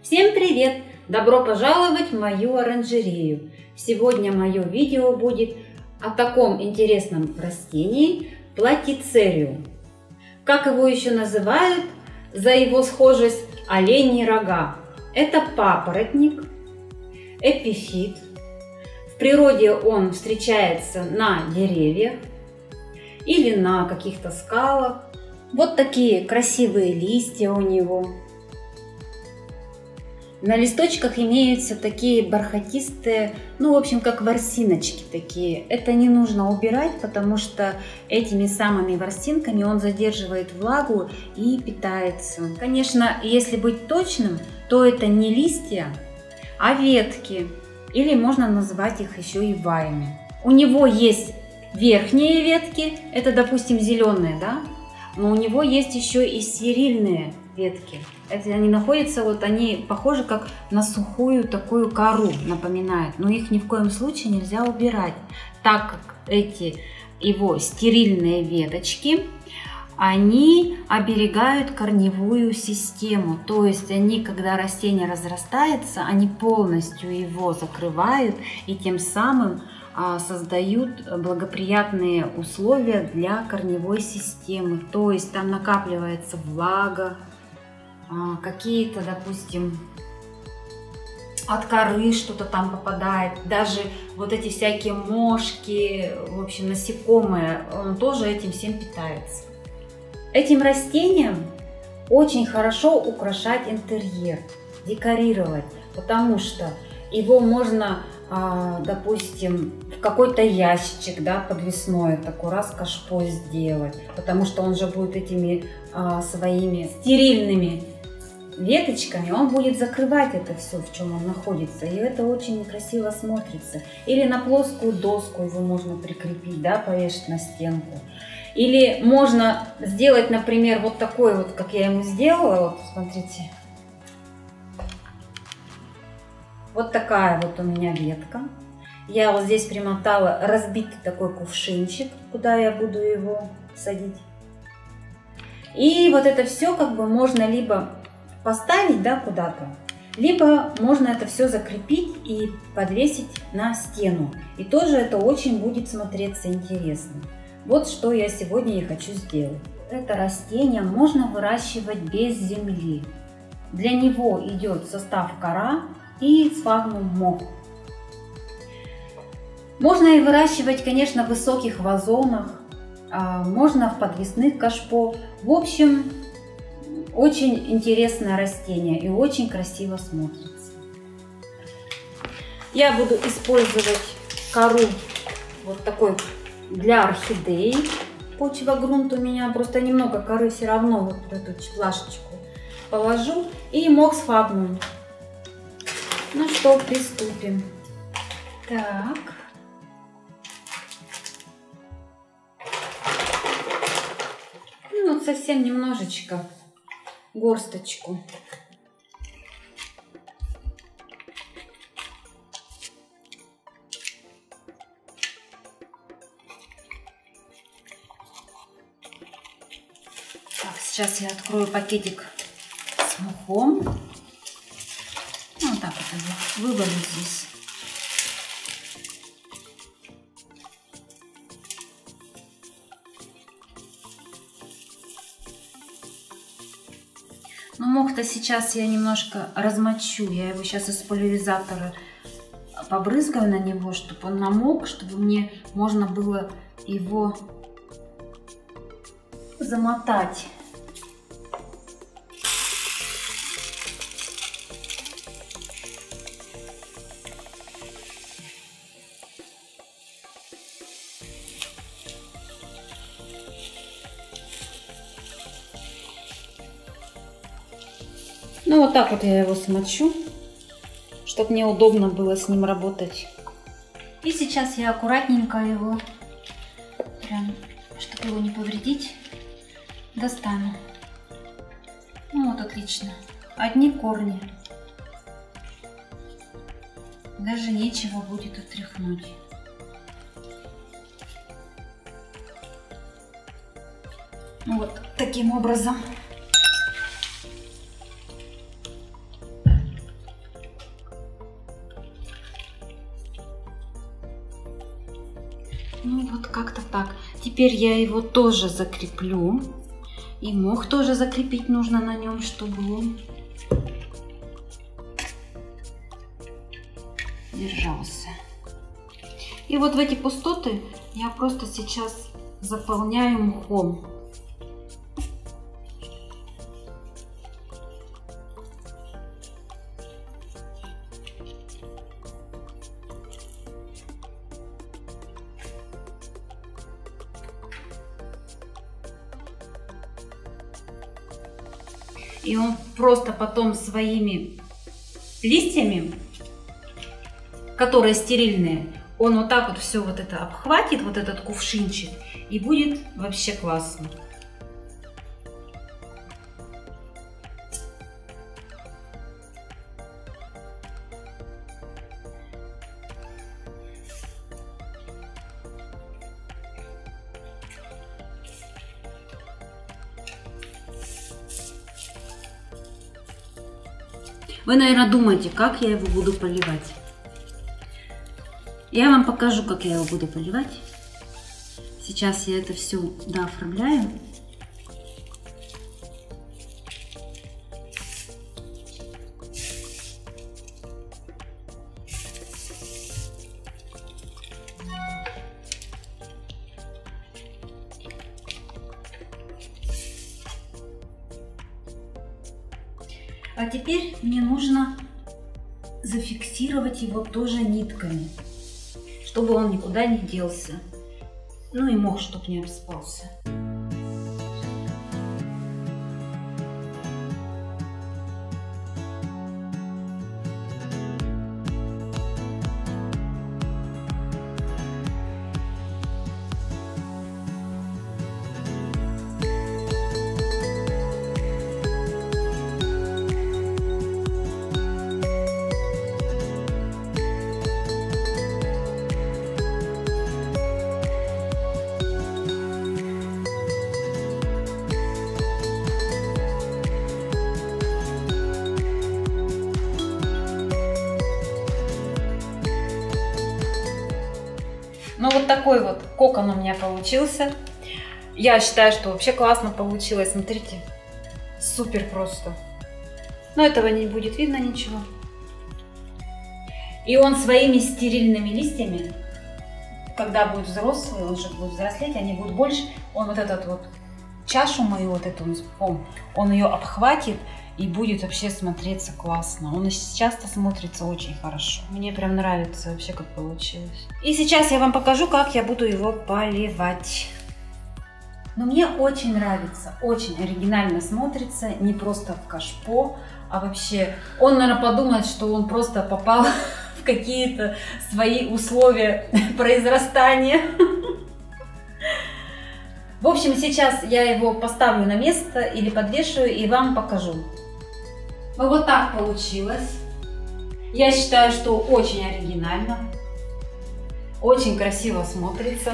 Всем привет! Добро пожаловать в мою оранжерею! Сегодня мое видео будет о таком интересном растении платицериум. Как его еще называют за его схожесть оленьи рога. Это папоротник, эпифит. В природе он встречается на деревьях или на каких-то скалах. Вот такие красивые листья у него. На листочках имеются такие бархатистые, в общем, как ворсиночки такие. Это не нужно убирать, потому что этими самыми ворсинками он задерживает влагу и питается. Конечно, если быть точным, то это не листья, а ветки. Или можно назвать их еще и ваями. У него есть верхние ветки, это, допустим, зеленые, да? Но у него есть еще и стерильные ветки. Это они находятся, они похожи как на сухую такую кору, напоминают. Но их ни в коем случае нельзя убирать, так как эти его стерильные веточки, они оберегают корневую систему. То есть они, когда растение разрастается, они полностью его закрывают и тем самым создают благоприятные условия для корневой системы. То есть там накапливается влага, какие-то, допустим, от коры что-то там попадает, даже вот эти всякие мошки, в общем, насекомые, он тоже этим всем питается. Этим растением очень хорошо украшать интерьер, декорировать, потому что его можно, допустим, в какой-то ящичек, да, подвесной, такой раз кашпо сделать, потому что он же будет этими своими стерильными веточками, он будет закрывать это все, в чем он находится, и это очень красиво смотрится. Или на плоскую доску его можно прикрепить, да, повешать на стенку. Или можно сделать, например, вот такой вот, как я ему сделала, вот смотрите. Вот такая вот у меня ветка. Я вот здесь примотала разбитый такой кувшинчик, куда я буду его садить. И вот это все как бы можно либо поставить, да, куда-то, либо можно это все закрепить и подвесить на стену. И тоже это очень будет смотреться интересно. Вот что я сегодня и хочу сделать. Это растение можно выращивать без земли. Для него идет в состав кора и сфагнум мох. Можно и выращивать, конечно, в высоких вазонах, можно в подвесных кашпо. В общем, очень интересное растение и очень красиво смотрится. Я буду использовать кору вот такой для орхидей. Почва-грунт у меня, просто немного коры все равно вот в эту плашечку положу. И мох сфагнум. Ну что, приступим. Так. Ну вот совсем немножечко, горсточку. Так, сейчас я открою пакетик с мхом. Вот так вот вывалю здесь. Но мох-то сейчас я немножко размочу. Я его сейчас из пульверизатора побрызгаю на него, чтобы он намок, чтобы мне можно было его замотать. Ну вот так вот я его смочу, чтобы мне удобно было с ним работать. И сейчас я аккуратненько его, прям, чтобы его не повредить, достану. Ну вот отлично. Одни корни. Даже нечего будет отряхнуть. Ну вот таким образом. Теперь я его тоже закреплю. И мох тоже закрепить нужно на нем, чтобы он держался. И вот в эти пустоты я просто сейчас заполняю мхом. И он просто потом своими листьями, которые стерильные, он вот так вот все вот это обхватит, вот этот кувшинчик, и будет вообще классно. Вы, наверное, думаете, как я его буду поливать. Я вам покажу, как я его буду поливать. Сейчас я это все дооформляю. А теперь мне нужно зафиксировать его тоже нитками, чтобы он никуда не делся. Ну и мох, чтобы не обспался. Ну вот такой вот кокон у меня получился. Я считаю, что вообще классно получилось. Смотрите, супер просто. Но этого не будет видно ничего. И он своими стерильными листьями, когда будет взрослый, он же будет взрослеть, они будут больше. Он вот этот вот чашу мою, вот эту, он ее обхватит и будет вообще смотреться классно. Он и сейчас-то смотрится очень хорошо. Мне прям нравится вообще, как получилось. И сейчас я вам покажу, как я буду его поливать. Но мне очень нравится, очень оригинально смотрится, не просто в кашпо, а вообще он, наверное, подумает, что он просто попал в какие-то свои условия произрастания. В общем, сейчас я его поставлю на место или подвешиваю и вам покажу. Ну вот так получилось. Я считаю, что очень оригинально, очень красиво смотрится.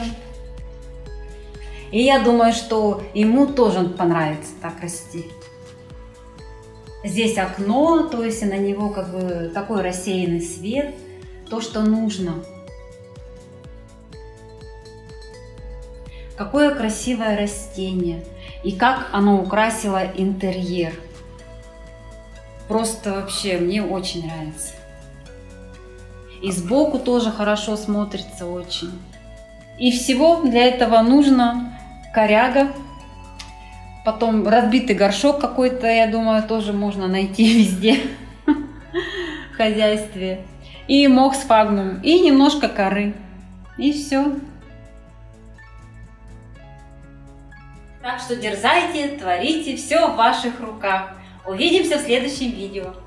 И я думаю, что ему тоже понравится так расти. Здесь окно, то есть на него как бы такой рассеянный свет, то, что нужно. Какое красивое растение и как оно украсило интерьер. Просто вообще мне очень нравится. И сбоку тоже хорошо смотрится очень. И всего для этого нужно коряга. Потом разбитый горшок какой-то, я думаю, тоже можно найти везде в хозяйстве. И мох сфагнум, и немножко коры. И все. Так что дерзайте, творите, все в ваших руках. Увидимся в следующем видео.